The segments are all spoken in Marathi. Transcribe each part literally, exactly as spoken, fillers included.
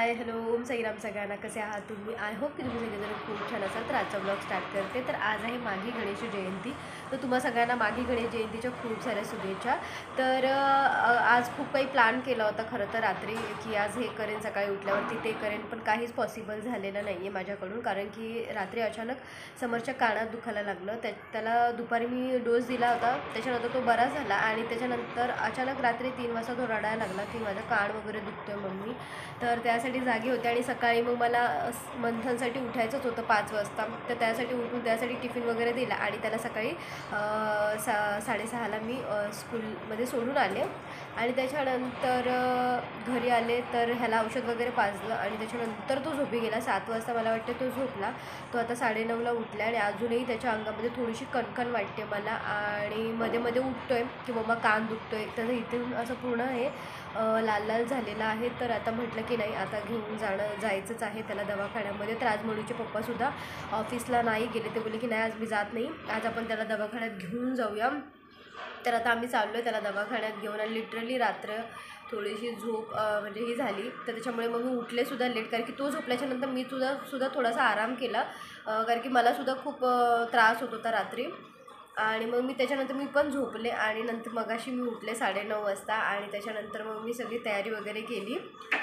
हाय हॅलो ओम साईराम सगळ्यांना, कसे आहात तुम्ही? आय होप की तुम्ही सगळेजण खूप छान असाल. तर आजचा ब्लॉग स्टार्ट करते. तर आज आहे माघी गणेश जयंती. तर तुम्हा सगळ्यांना माघी गणेश जयंतीच्या खूप साऱ्या शुभेच्छा. तर आज खूप काही प्लॅन केला होता खरं तर रात्री, की आज हे करेन, सकाळी उठल्यावरती ते करेन, पण काहीच पॉसिबल झालेलं नाही आहे माझ्याकडून. कारण की रात्री अचानक समोरच्या कानात दुखायला लागलं. त्या त्याला दुपारी मी डोस दिला होता, त्याच्यानंतर तो बरा झाला आणि त्याच्यानंतर अचानक रात्री तीन वाजता तो रडायला लागला की माझा कान वगैरे दुखतोय मम्मी. तर त्यासाठी जागी होते आणि सकाळी मग मला मंथनसाठी उठायचंच होतं पाच वाजता. तर त्यासाठी उठून त्यासाठी टिफिन वगैरे दिला आणि त्याला सकाळी सा साडेसहाला मी स्कूलमध्ये सोडून आले. आणि त्याच्यानंतर घरी आले तर ह्याला औषध वगैरे पाजलं आणि त्याच्यानंतर तो झोपी गेला. सात वाजता मला वाटतं तो झोपला. तो आता साडेनऊला उठला आणि अजूनही त्याच्या अंगामध्ये थोडीशी कणकण वाटते मला आणि मध्ये मध्ये उठतो आहे की बाबा कान दुखतो आहे. तर इथून असं पूर्ण हे लाल लाल झालेलं आहे. तर आता म्हटलं की नाही, आता घेऊन जाणं जायचंच आहे त्याला दवाखान्यामध्ये. तर आज मणूचे पप्पासुद्धा ऑफिसला नाही गेले. ते बोलले की नाही आज मी जात नाही, आज आपण त्याला दवाखान्यात घेऊन जाऊया. तर आता आम्ही चाललो आहे त्याला दवाखान्यात घेऊन. आणि लिटरली रात्र थोडीशी झोप म्हणजे ही झाली, तर त्याच्यामुळे मग मी उठलेसुद्धा लेट, कारण की तो झोपल्याच्यानंतर मी सुद्धा सुद्धा थोडासा आराम केला, कारण की मलासुद्धा खूप त्रास होत होता रात्री. आणि मग मी त्याच्यानंतर मी पण झोपले आणि नंतर मगाशी मी उठले साडेनऊ वाजता आणि त्याच्यानंतर मग मी सगळी तयारी वगैरे केली.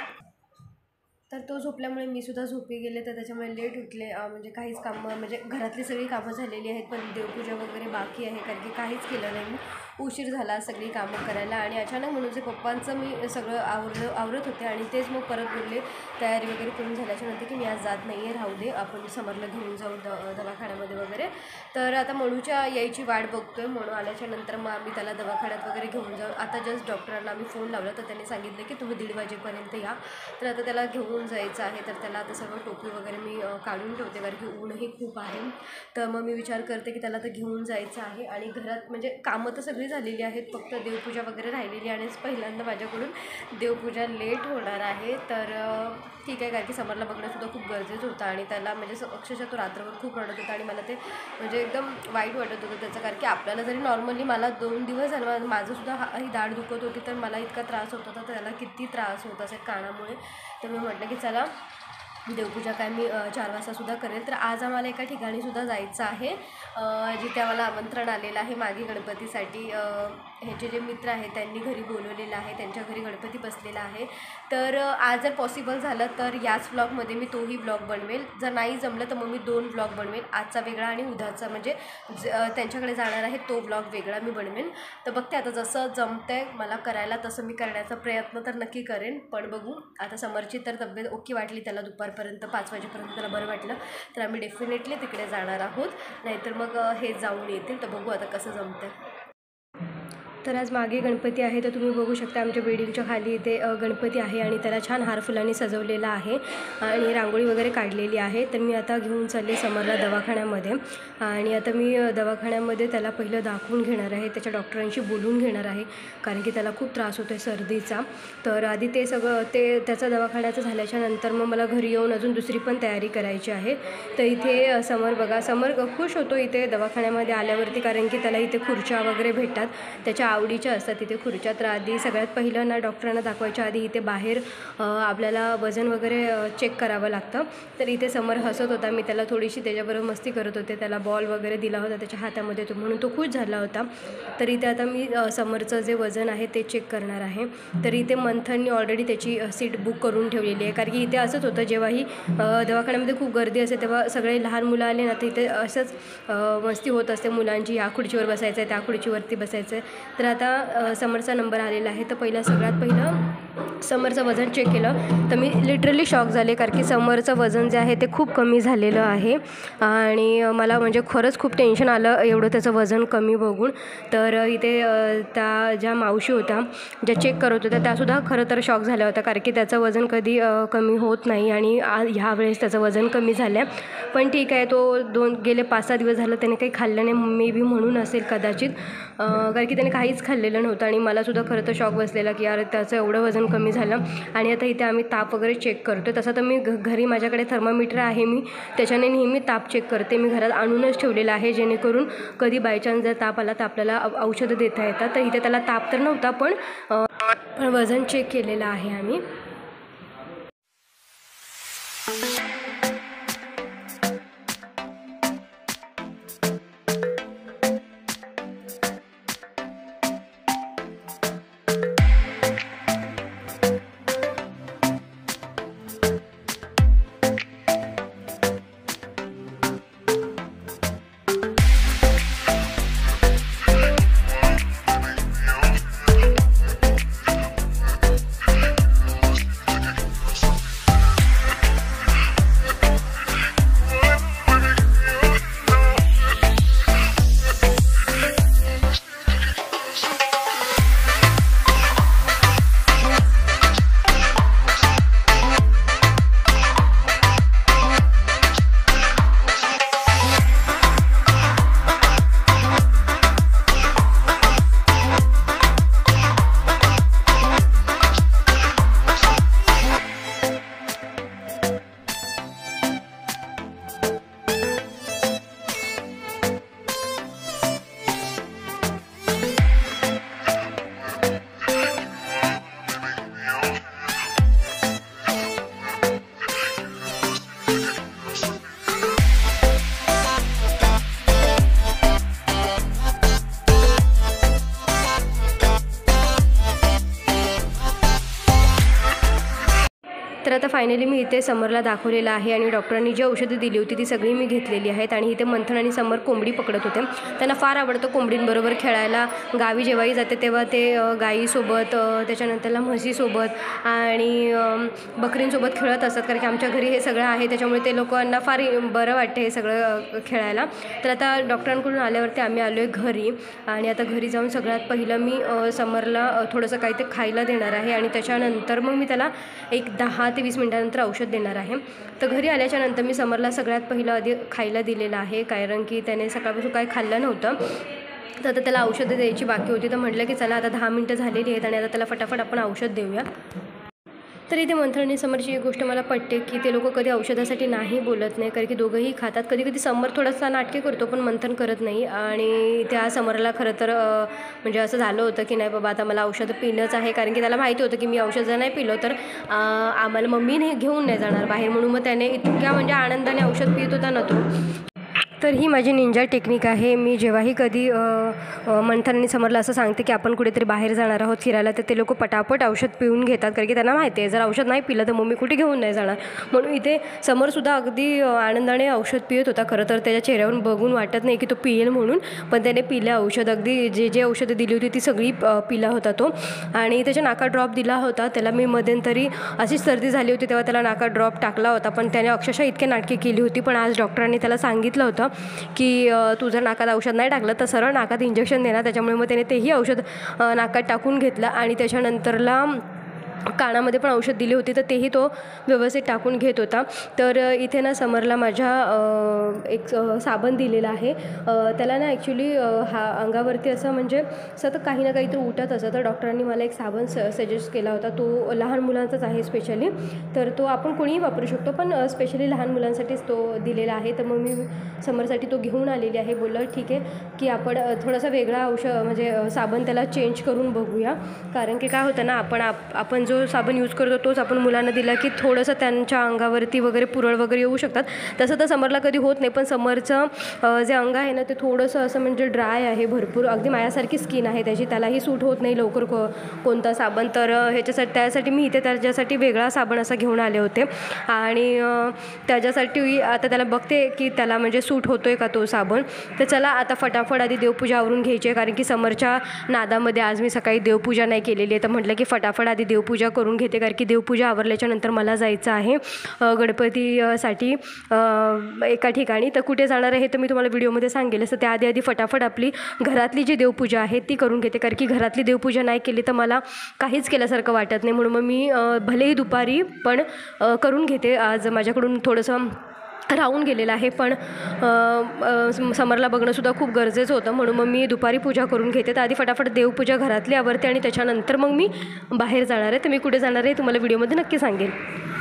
तर तो झोपल्यामुळे मी सुद्धा झोपी गेले, तर त्याच्यामुळे लेट उठले. म्हणजे काहीच कामं, म्हणजे घरातली सगळी कामं झालेली आहेत, पण देवपूजा वगैरे बाकी आहे, कारण की काहीच केलं नाही मी. उशीर झाला सगळी कामं करायला आणि अचानक म्हणून जे पप्पांचं मी सगळं आवर आवरत होते आणि तेच मग परत बोलले तयारी वगैरे करून झाल्याच्यानंतर की मी आज जात नाही आहे, राहू दे, आपण समरला घेऊन जाऊ द दवाखान्यामध्ये वगैरे. तर आता मणूच्या यायची वाट बघतो आहे. म्हणून आल्याच्यानंतर मग आम्ही त्याला दवाखान्यात वगैरे घेऊन जाऊ. आता जस्ट डॉक्टरांना आम्ही फोन लावला, तर त्यांनी सांगितलं की तुम्ही दीड वाजेपर्यंत या. तर आता त्याला घेऊन जायचं आहे. तर त्याला आता सगळं टोपी वगैरे मी काढून ठेवते, कारण की ऊनही खूप आहे. तर मग मी विचार करते की त्याला तर घेऊन जायचं आहे. आणि घरात म्हणजे कामं तर सगळी झालेली आहेत, फक्त देवपूजा वगैरे राहिलेली आणि पहिल्यांदा माझ्याकडून देवपूजा लेट होणार आहे. तर ठीक आहे, कारण की समरला बघणंसुद्धा खूप गरजेचं होतं आणि त्याला म्हणजे अक्षरशः तो रात्रभर खूप रडत होता आणि मला ते म्हणजे एकदम वाईट वाटत होतं त्याचं. कारण की आपल्याला जरी नॉर्मली, मला दोन दिवस झालं माझंसुद्धा हा ही दाढ दुखत होती, तर मला इतका त्रास होत होता, तर त्याला किती त्रास होत असेल कानामुळे. तर मी म्हटलं की चला देवपूजा काय मी चार वाजतासुद्धा करेल. तर आज आम्हाला एका ठिकाणीसुद्धा जायचं आहे, जिथे आम्हाला आमंत्रण आलेलं आहे माघी गणपतीसाठी. ह्याचे जे मित्र आहेत त्यांनी घरी बोलवलेलं आहे, त्यांच्या घरी गणपती बसलेला आहे. तर आज जर पॉसिबल झालं तर याच ब्लॉगमध्ये मी तोही ब्लॉग बनवेल. जर नाही जमलं तर मग मी दोन ब्लॉग बनवेल, आजचा वेगळा आणि उद्याचा, म्हणजे त्यांच्याकडे जाणार आहे तो ब्लॉग वेगळा मी बनवेल. तर बघते आता जसं जमतं आहे मला करायला तसं मी करण्याचा प्रयत्न तर नक्की करेन. पण बघू, आता समरची तर तब्येत ओके वाटली, त्याला दुपारपर्यंत पाच वाजेपर्यंत त्याला बरं वाटलं, तर आम्ही डेफिनेटली तिकडे जाणार आहोत. नाहीतर मग हे जाऊन येतील. तर बघू आता कसं जमतं आहे. तर आज मागे गणपती आहे, तर तुम्ही बघू शकता आमच्या बिल्डिंगच्या खाली इथे गणपती आहे आणि त्याला छान हारफुलांनी सजवलेला आहे आणि रांगोळी वगैरे काढलेली आहे. तर मी आता घेऊन चालले समरला दवाखान्यामध्ये आणि आता मी दवाखान्यामध्ये त्याला पहिलं दाखवून घेणार आहे, त्याच्या डॉक्टरांशी बोलून घेणार आहे, कारण की त्याला खूप त्रास होतो आहे सर्दीचा. तर आधी ते सगळं ते त्याचा दवाखान्याचं झाल्याच्या नंतर मग मला घरी येऊन अजून दुसरी पण तयारी करायची आहे. तर इथे समर बघा, समर खुश होतो इथे दवाखान्यामध्ये आल्यावरती, कारण की त्याला इथे खुर्च्या वगैरे भेटतात, त्याच्या आवडीच्या असतात तिथे खुर्च्या. तर आधी सगळ्यात पहिलं ना डॉक्टरांना दाखवायच्या आधी इथे बाहेर आपल्याला वजन वगैरे चेक करावं लागतं. तर इथे समर हसत होता, मी त्याला थोडीशी त्याच्याबरोबर मस्ती करत होते, त्याला बॉल वगैरे दिला होता त्याच्या हातामध्ये, तो म्हणून तो खुश झाला होता. तर इथे आता मी समरचं जे वजन आहे ते चेक करणार आहे. तर इथे मंथननी ऑलरेडी त्याची सीट बुक करून ठेवलेली आहे, कारण की इथे असंच होतं जेव्हाही दवाखान्यामध्ये खूप गर्दी असते तेव्हा सगळे लहान मुलं आले ना, तर इथे असंच मस्ती होत असते मुलांची, ह्या खुर्चीवर बसायचं आहे त्या खुर्चीवरती बसायचं आहे. तर आता समरचा नंबर आलेला आहे. तर पहिला सगळ्यात पहिलं समरचं वजन चेक केलं, तर मी लिटरली शॉक झाले, कारण की समरचं वजन जे आहे ते खूप कमी झालेलं आहे आणि मला म्हणजे खरंच खूप टेन्शन आलं एवढं त्याचं वजन कमी बघून. तर इथे त्या ज्या मावशी होत्या ज्या चेक करत होत्या त्यासुद्धा खरं तर शॉक झाल्या होत्या, कारण की त्याचं वजन कधी कमी होत नाही आणि ह्या वेळेस त्याचं वजन कमी झालं आहे. पण ठीक आहे, तो दोन गेले पाच सहा दिवस झालं त्याने काही खाल्लं नाही, मे बी म्हणून असेल कदाचित, कारण की त्याने काहीच खाल्लेलं नव्हतं आणि मलासुद्धा खरं तर शॉक बसलेला की यार त्याचं एवढं वजन कमी झालं. आणि आता इथे आम्ही ताप वगैरे चेक करतो. तसं तर मी घ घरी माझ्याकडे थर्मामीटर आहे, मी त्याच्याने नेहमी ताप चेक करते, मी घरात आणूनच ठेवलेलं आहे, जेणेकरून कधी बायचान्स जर ताप आला तर आपल्याला औषधं देता येतात. तर इथे त्याला ताप तर नव्हता, पण वजन चेक केलेलं आहे आम्ही. फायनली मी इथे समरला दाखवलेलं आहे आणि डॉक्टरांनी जी औषधं दिली होती ती सगळी मी घेतलेली आहेत. आणि इथे मंथन आणि समर कोंबडी पकडत होते. त्यांना फार आवडतं कोंबडींबरोबर खेळायला. गावी जेव्हाही जाते तेव्हा ते गाईसोबत, त्याच्यानंतरला म्हशीसोबत आणि बकरींसोबत खेळत असतात, कारण की आमच्या घरी हे सगळं आहे. त्याच्यामुळे ते लोकांना फार बरं वाटते हे सगळं खेळायला. तर आता डॉक्टरांकडून आल्यावरती आम्ही आलो आहे घरी आणि आता घरी जाऊन सगळ्यात पहिलं मी समरला थोडंसं काही ते खायला देणार आहे आणि त्याच्यानंतर मग मी त्याला एक दहा ते वीस मिनटानंतर औषध देणार आहे. तर घरी आल्याच्यानंतर मी समरला सगळ्यात पहिलं आधी खायला दिलेलं आहे, कारण की त्याने सकाळपासून काही खाल्लं नव्हतं. तर आता त्याला औषधं द्यायची बाकी होती. तर म्हटलं की चला आता दहा मिनटं झालेली आहेत आणि आता त्याला फटाफट आपण औषध देऊया. तर इथे मंथन आणि समरची एक गोष्ट मला पटते की ते लोक कधी औषधासाठी नाही बोलत नाही, कारण की दोघंही खातात. कधी कधी समर थोडासा नाटके करतो पण मंथन करत नाही. आणि त्या समरला खरं तर म्हणजे असं झालं होतं की नाही बाबा आता मला औषधं पिणंच आहे, कारण की त्याला माहिती होतं की मी औषध जर नाही पिलो तर आम्हाला मम्मी नाही घेऊन नाही जाणार बाहेर, म्हणून मग त्याने इतक्या म्हणजे आनंदाने औषध पित होता ना तो. तर ही माझी निंजा टेक्निक आहे. मी जेव्हाही कधी मंथन आणि समरला असं सांगते की आपण कुठेतरी बाहेर जाणार आहोत फिरायला, तर ते लोक पटापट औषध पिऊन घेतात, कारण की त्यांना माहिती आहे जर औषध नाही पिलं तर मम्मी कुठे घेऊन नाही जाणार. म्हणून इथे समरसुद्धा अगदी आनंदाने औषध पित होता. खरं तर त्याच्या चेहऱ्यावरून बघून वाटत नाही की तो पिईल म्हणून, पण त्याने पिलं औषध. अगदी जे जे औषधं दिली होती ती सगळी पिला होता तो. आणि त्याच्या नाका ड्रॉप दिला होता त्याला मी. मध्यंतरी अशीच सर्दी झाली होती तेव्हा त्याला नाका ड्रॉप टाकला होता, पण त्याने अक्षरशः इतके नाटके केली होती. पण आज डॉक्टरांनी त्याला सांगितलं होतं की तू जर नाकात औषध नाही टाकलं तर सरळ नाकात इंजेक्शन देणार. त्याच्यामुळे मग त्याने तेही औषध नाकात टाकून घेतलं आणि त्याच्यानंतरला कानामध्ये पण औषध दिली होती तर तेही तो व्यवस्थित टाकून घेत होता. तर इथे ना समरला माझ्या एक साबण दिलेला आहे. त्याला ना ॲक्च्युली हा अंगावरती असं म्हणजे सतत काही ना काहीतरी उठत असं, तर डॉक्टरांनी मला एक साबण स सजेस्ट केला होता. तो लहान मुलांचाच आहे स्पेशली, तर तो आपण कोणीही वापरू शकतो पण स्पेशली लहान मुलांसाठीच तो दिलेला आहे. तर मग मी समरसाठी तो घेऊन आलेली आहे. बोललं ठीक आहे की आपण थोडासा वेगळा औषध म्हणजे साबण त्याला चेंज करून बघूया, कारण की काय होतं ना आपण आप आपण जो साबण यूज करतो तोच आपण मुलांना दिला की थोडंसं त्यांच्या अंगावरती वगैरे पुरळ वगैरे येऊ शकतात. तसं तर समरला कधी होत नाही, पण समरचं जे अंग आहे ना ते थोडंसं असं म्हणजे ड्राय आहे भरपूर. अगदी माझ्यासारखी स्किन आहे त्याची, त्यालाही सूट होत नाही लवकर को कोणता साबण. तर ह्याच्यासाठी त्यासाठी मी इथे त्याच्यासाठी वेगळा साबण असा घेऊन आले होते आणि त्याच्यासाठी आता त्याला बघते की त्याला म्हणजे सूट होतो आहे का तो साबण. तर चला आता फटाफट आधी देवपूजा आवरून घ्यायची आहे, कारण की समरच्या नादामध्ये आज मी सकाळी देवपूजा नाही केलेली आहे. तर म्हटलं की फटाफट आधी देवपूजा करून घेते, कारण की देवपूजा आवरल्याच्या नंतर मला जायचं आहे गणपतीसाठी एका ठिकाणी. तर कुठे जाणार आहे हे तर मी तुम्हाला व्हिडिओमध्ये सांगेलच. तर त्याआधी आधी फटाफट आपली घरातली जी देवपूजा आहे ती करून घेते, कारण की घरातली देवपूजा नाही केली तर मला काहीच केल्यासारखं वाटत नाही. म्हणून मग मी भलेही दुपारी पण करून घेते. आज माझ्याकडून थोडंसं राहून गेलेलं आहे, पण समरला बघणंसुद्धा खूप गरजेचं होतं, म्हणून मग मी दुपारी पूजा करून घेते. तर आधी फटाफट देवपूजा घरातली आवरते आणि त्याच्यानंतर मग मी बाहेर जाणार आहे. तर मी कुठे जाणार आहे तुम्हाला व्हिडिओमध्ये नक्की सांगेन.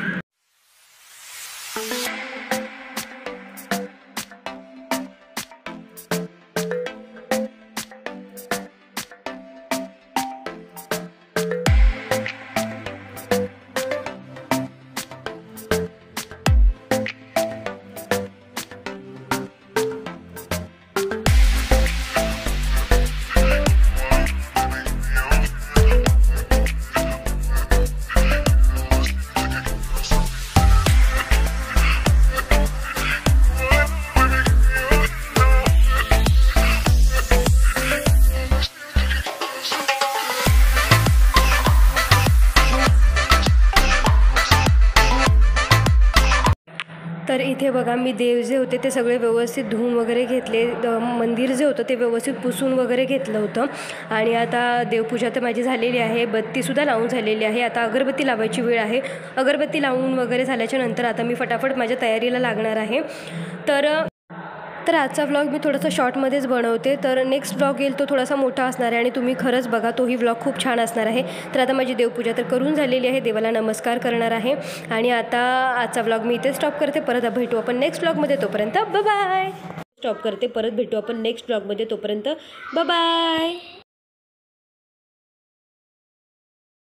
तर इथे बघा मी देव जे होते ते सगळे व्यवस्थित धुवून वगैरे घेतले. मंदिर जे होतं ते व्यवस्थित पुसून वगैरे घेतलं होतं आणि आता देवपूजा तर माझी झालेली आहे. बत्तीसुद्धा लावून झालेली आहे. आता अगरबत्ती लावायची वेळ आहे. अगरबत्ती लावून वगैरे झाल्याच्या नंतर आता मी फटाफट माझ्या तयारीला लागणार आहे. तर तर आजचा व्लॉग मी थोडासा शॉर्टमध्येच बनवते. तर नेक्स्ट व्लॉग येईल तो थोडासा मोठा असणार आहे आणि तुम्ही खरंच बघा, तोही व्लॉग खूप छान असणार आहे. तर आता माझी देवपूजा तर करून झालेली आहे. देवाला नमस्कार करणार आहे आणि आता आजचा व्लॉग मी इथे स्टॉप करते. परत भेटू आपण नेक्स्ट व्लॉगमध्ये. तोपर्यंत बाय बाय. स्टॉप करते. परत भेटू आपण नेक्स्ट व्लॉगमध्ये. तोपर्यंत बाय बाय.